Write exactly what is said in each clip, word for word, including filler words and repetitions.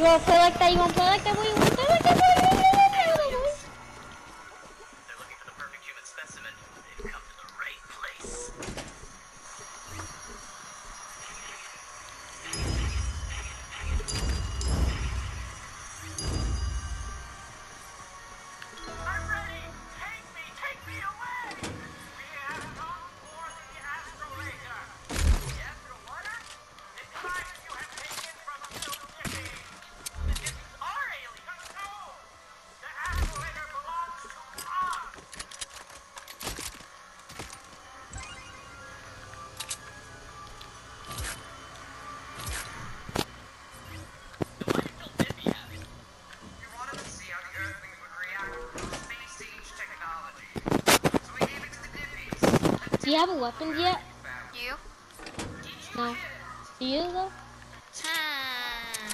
wanna play like that? You wanna play like that? Boy? You wanna play like that? Boy? You wanna play like that? Boy? They're looking for the perfect human specimen. They've come to the right place. I'm ready! Take me! Take me away! We have come for the astrolator. The astrolator? It's the virus you have taken from a little Dippy. The Dippies are aliens. No! The astrolator belongs to us! Why did Bill Dippy have it? We wanted to see how the Earthlings would react to space-age technology. So we gave it to the Dippies. Do you have a weapon yet? You? No. Do you though? Hmm.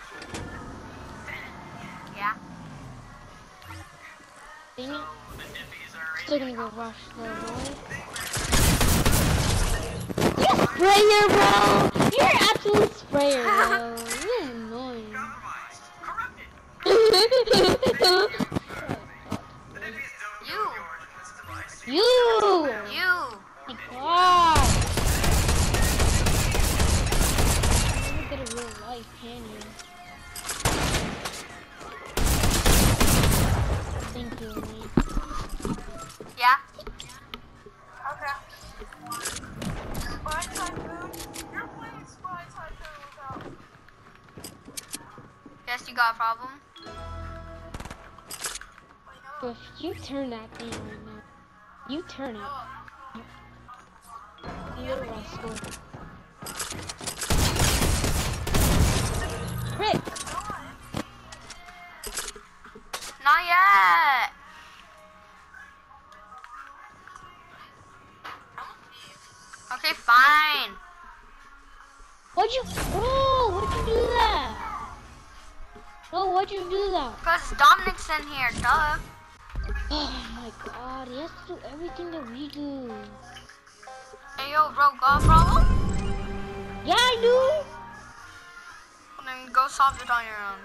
Yeah. Dang it. The Dippies are Still gonna go rush the boy. You're a sprayer, bro! You're an absolute sprayer, bro. You're annoying. compromised, corrupted. You. You! You. My God! You never get a real life, can you? Thank you, man. Yeah. Okay. Spy Tycoon? You're playing Spy Tycoon without... Yes, you got a problem? But if you turn that thing right now, you turn it. You little rascal. Frick! Not yet. Okay, fine. Why'd you, bro, why'd you do that? Bro, why'd you do that? Because Dominic's in here, duh. Oh my God, he has to do everything that we do. Hey, yo, bro, got a problem? Yeah, I do. Well, then go solve it on your own.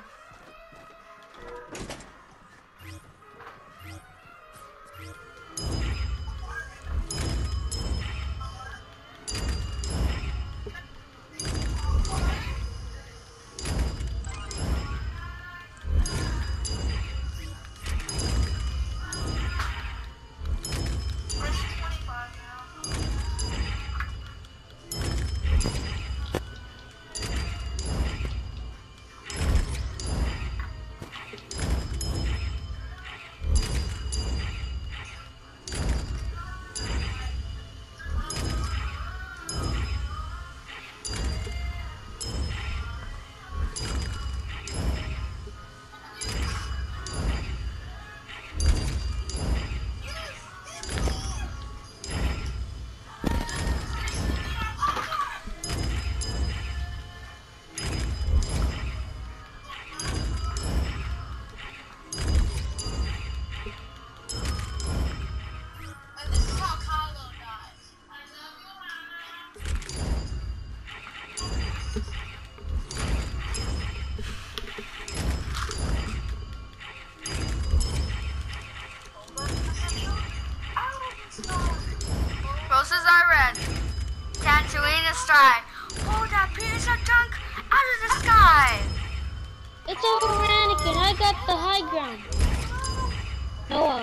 Roses are red. Tangerine is dry. Oh, that penis are junk out of the sky. It's over, Anakin. I got the high ground. Noah.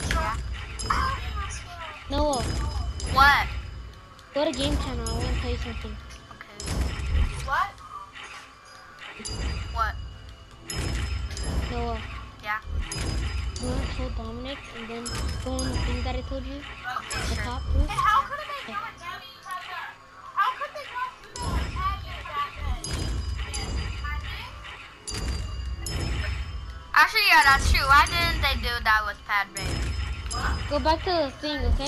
Noah. What? Go to game channel. I want to tell you something. Okay. What? What? Noah. Yeah. You want to tell Dominic and then go on the thing that I told you? Okay, The sure. top proof? And how could they not do that? How could they not do that and have it that day? Actually, yeah, that's true. Why didn't they do that with Padme? Go back to the thing, okay?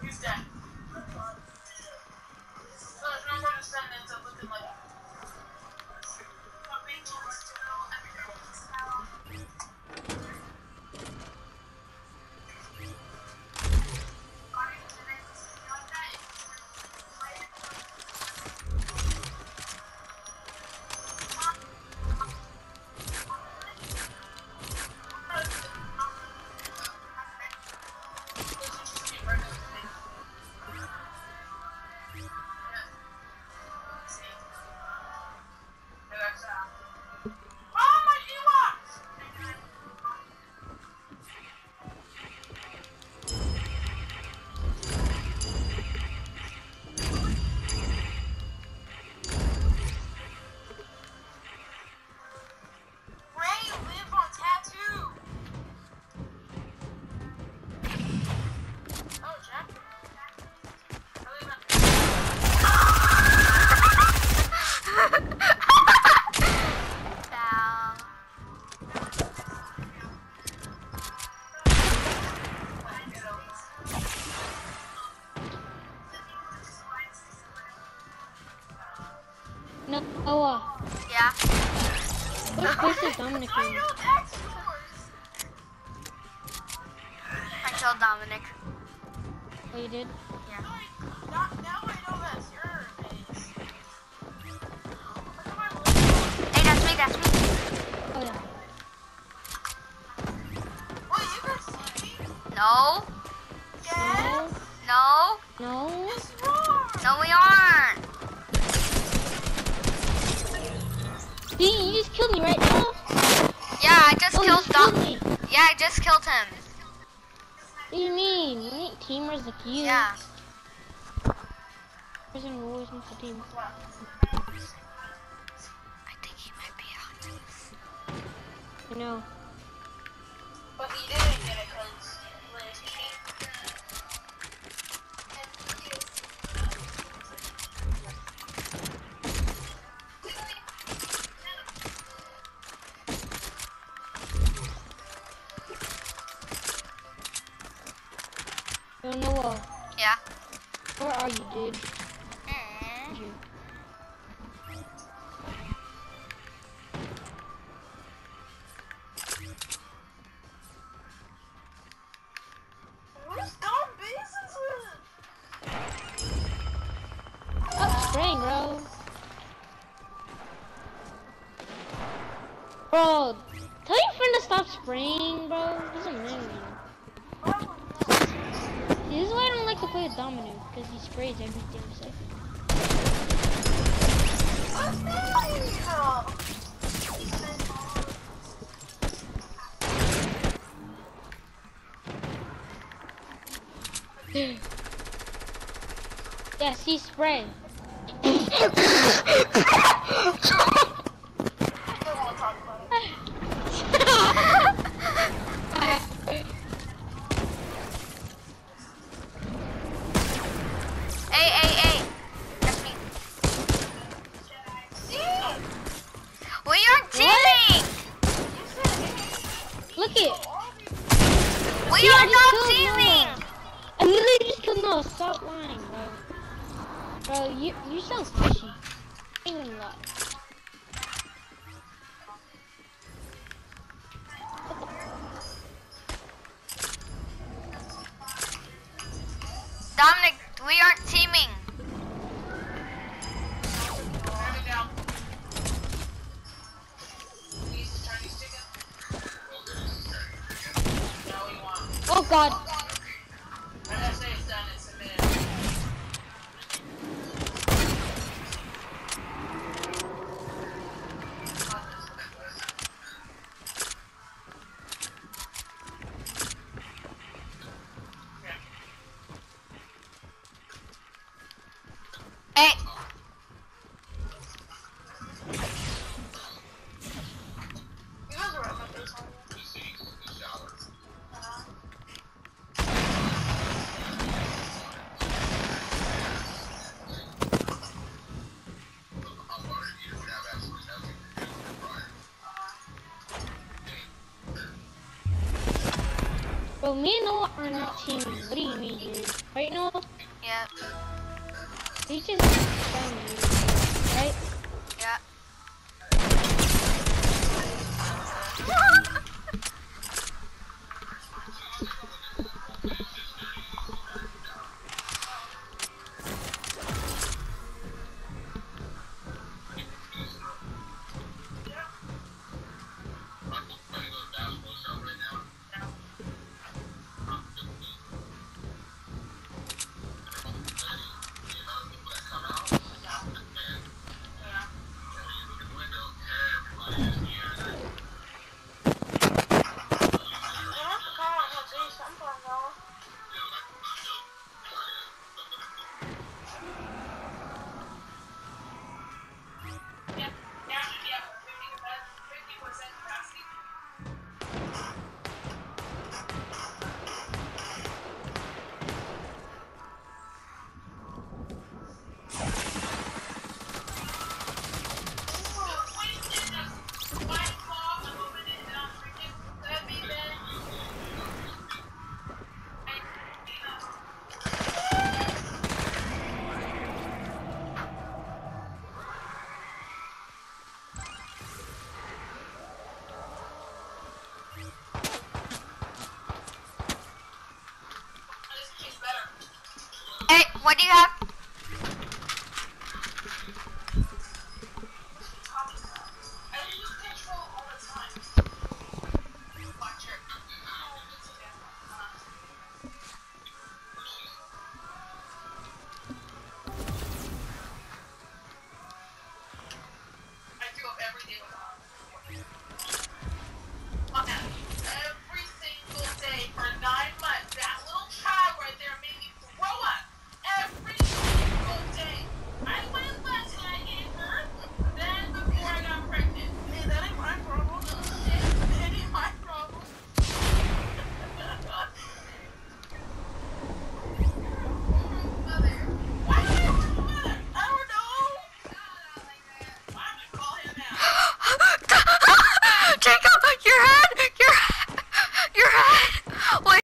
He's dead. So there's no more descendants of looking like. Noah, Yeah. which place is Dominic in? I killed Dominic. Oh, you did? Yeah. Now I know that's your base. Hey, that's me, that's me. Oh, yeah. Wait, you guys see me? No. Yes. No. No? Yes, you are. No, we aren't. See, you just killed me right now? Yeah, I just Oh, you killed just Dom. killed me. Yeah, I just killed him. What do you mean? We ain't teamers like you. Yeah. Person who always wants a team. I think he might be out. I know. But he didn't get it because Liz cheated. Yo, Noah, Yeah. where are you, dude? Mm. You. Where's Dom bases with? Stop spraying, bro. Bro, tell your friend to stop spraying, bro. He's a man. See, this is why I don't like to play with Dominic, because he sprays every damn second. Yeah, see, spray. Hey, hey, hey. That's me. We are teaming. Look it. We Yeah, are I just not killed teaming. Noah. I literally just killed Noah. Stop lying, bro. Bro, you you sound fishy. Ain't gonna lie. Dominic, we aren't teaming. Oh God. Hey. Bro, me and Noah are not teaming. What do you mean, dude? Right, Noel? Yep. He's just trying you, right? Yeah. Hey, what do you have?